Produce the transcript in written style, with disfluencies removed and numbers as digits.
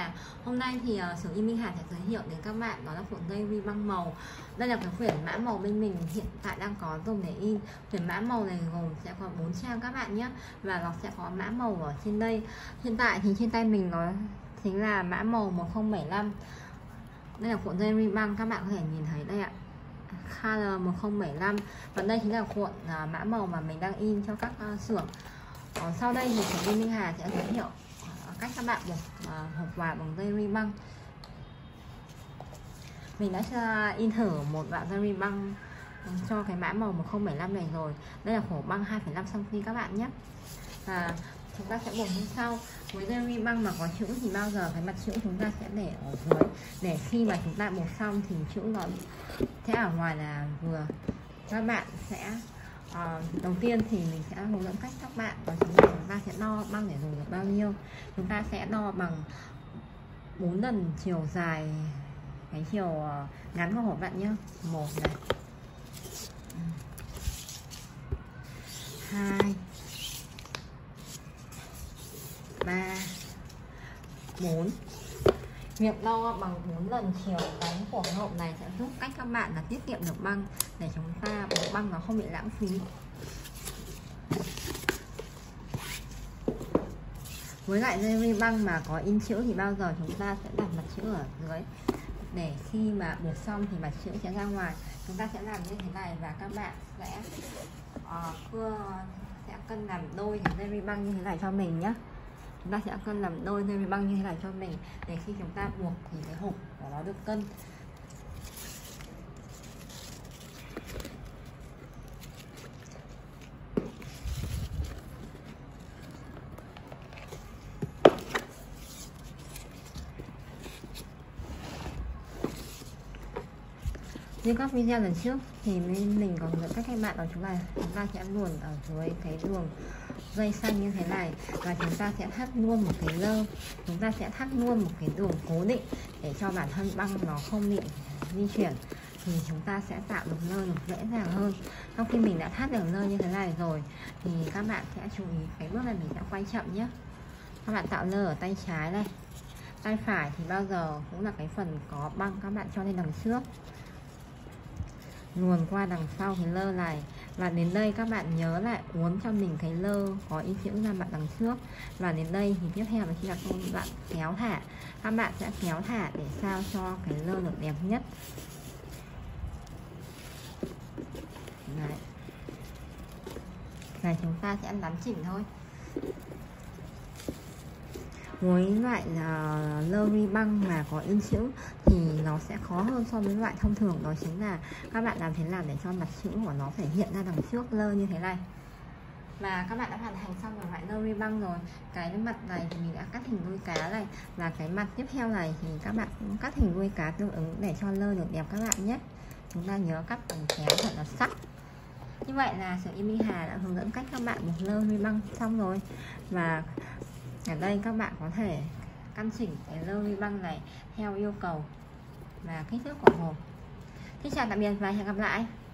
Hà. Hôm nay thì xưởng in Minh Hà sẽ giới thiệu đến các bạn đó là cuộn dây ri băng màu. Đây là cái quyển mã màu bên mình hiện tại đang có dùng để in. Quyển mã màu này gồm sẽ có 4 trang các bạn nhé, và nó sẽ có mã màu ở trên đây. Hiện tại thì trên tay mình nó chính là mã màu 1075. Đây là cuộn dây ri băng, các bạn có thể nhìn thấy đây ạ, color 1075, và đây chính là cuộn mã màu mà mình đang in cho các xưởng. Sau đây thì xưởng in Minh Hà sẽ giới thiệu cách các bạn buộc hộp quà bằng dây ri băng. Mình đã in thử một đoạn dây ri băng cho cái mã màu 1075 này rồi. Đây là khổ băng 2,5 cm các bạn nhé. Và chúng ta sẽ buộc như sau. Với dây ri băng mà có chữ thì bao giờ cái mặt chữ chúng ta sẽ để ở dưới, để khi mà chúng ta buộc xong thì chữ nó sẽ ở ngoài là vừa. Các bạn sẽ đầu tiên thì mình sẽ hướng dẫn cách các bạn, đó chính là chúng ta sẽ đo băng để dùng được bao nhiêu. Chúng ta sẽ đo bằng 4 lần chiều dài, cái chiều ngắn của hộp bạn nhé. 1 này, 2, 3, 4. Việc đo bằng 4 lần chiều ngắn của hộp này sẽ giúp cách các bạn là tiết kiệm được băng, để chúng ta buộc băng nó không bị lãng phí. Với lại dây ri băng mà có in chữ thì bao giờ chúng ta sẽ đặt mặt chữ ở dưới, để khi mà buộc xong thì mặt chữ sẽ ra ngoài. Chúng ta sẽ làm như thế này, và các bạn sẽ cân làm đôi cái dây ri băng như thế này cho mình nhé. Chúng ta sẽ cân làm đôi dây ri băng như thế này cho mình, để khi chúng ta buộc thì cái hộp của nó được cân. Như các video lần trước thì mình có hướng dẫn các bạn, đó chúng ta sẽ luồn ở dưới cái đường dây xanh như thế này, và chúng ta sẽ thắt luôn một cái lơ, chúng ta sẽ thắt luôn một cái đường cố định để cho bản thân băng nó không bị di chuyển, thì chúng ta sẽ tạo được lơ được dễ dàng hơn. Sau khi mình đã thắt được lơ như thế này rồi thì các bạn sẽ chú ý cái bước này, mình sẽ quay chậm nhé. Các bạn tạo lơ ở tay trái này, tay phải thì bao giờ cũng là cái phần có băng, các bạn cho lên đằng trước, luồn qua đằng sau cái lơ này, và đến đây các bạn nhớ lại uốn cho mình cái lơ có in chữ ra mặt đằng trước. Và đến đây thì tiếp theo là khi là các bạn kéo thả, các bạn sẽ kéo thả để sao cho cái lơ được đẹp nhất. Đấy. Này, chúng ta sẽ nắn chỉnh thôi. Với loại lơ ri băng mà có in chữ thì nó sẽ khó hơn so với loại thông thường, đó chính là các bạn làm thế nào để cho mặt chữ của nó thể hiện ra đằng trước lơ như thế này. Và các bạn đã hoàn thành xong loại lơ ri băng rồi. Cái mặt này thì mình đã cắt hình đuôi cá này, và cái mặt tiếp theo này thì các bạn cũng cắt hình đuôi cá tương ứng để cho lơ được đẹp các bạn nhé. Chúng ta nhớ cắt bằng kéo thật là sắc. Như vậy là xưởng in Minh Hà đã hướng dẫn cách các bạn buộc lơ ri băng xong rồi. Và ở đây các bạn có thể căn chỉnh cái lơ ri băng này theo yêu cầu và kích thước của hộp. Xin chào tạm biệt và hẹn gặp lại.